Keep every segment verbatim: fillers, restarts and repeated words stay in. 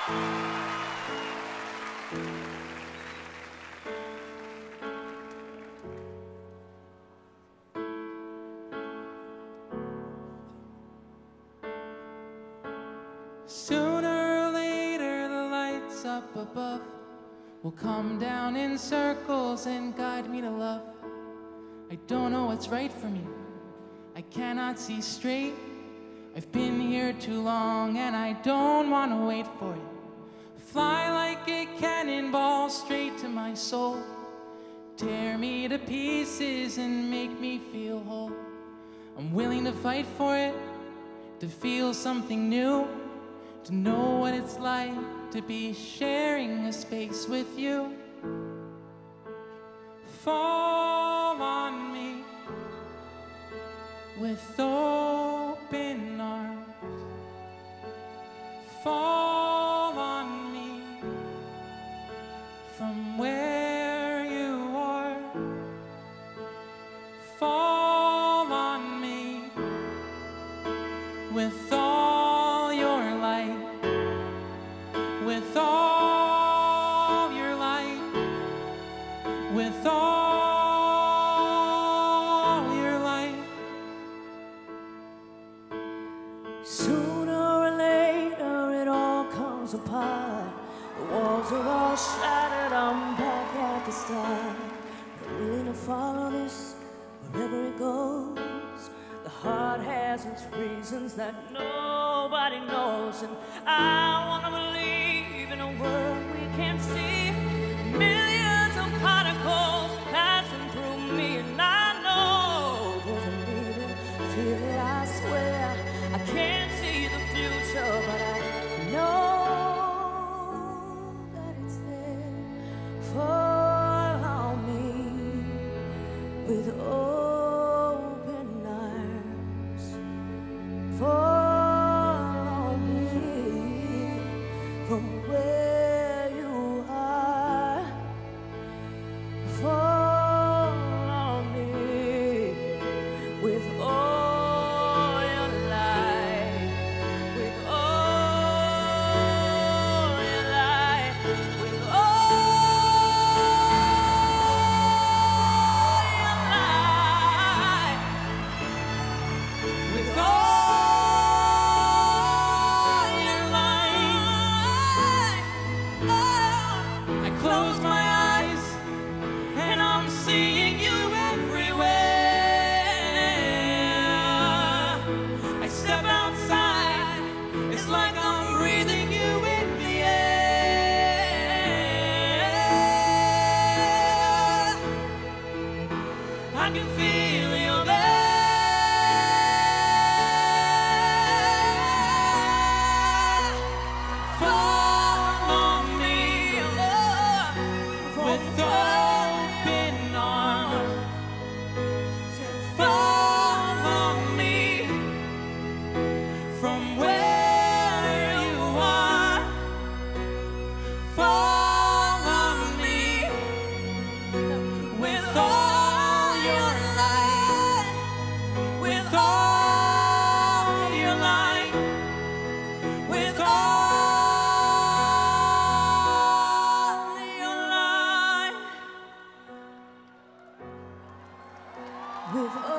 Sooner or later, the lights up above will come down in circles and guide me to love. I don't know what's right for me. I cannot see straight. I've been here too long and I don't want to wait for it. Fly like a cannonball straight to my soul. Tear me to pieces and make me feel whole. I'm willing to fight for it, to feel something new, to know what it's like to be sharing a space with you. Fall on me with open arms. Fall on me from where you are. Fall on me with all your light, with all your light, with all your light. Sooner or later it all comes apart. The walls are all shattered, I'm back at the start. I'm willing to follow this wherever it goes. The heart has its reasons that nobody knows, and I wanna believe in a world we can't see. Millions of particles passing through me, and I know there's a need to feel it, I swear. I can't see the future, but I know that it's there. Follow me with open arms. Follow me from where you are. Follow me with all your light, with all your light, with all your light, with all your light. I close my eyes and I'm seeing you everywhere. I step outside, it's like I'm breathing you in the air. I can feel you there. Follow me with open arms. Follow me from where you are. Follow me with all your light, with all your light, with all your light. With all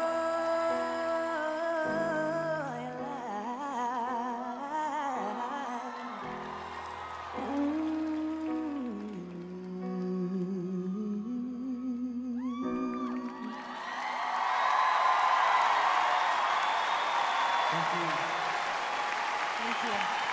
your light. Thank you. Thank you.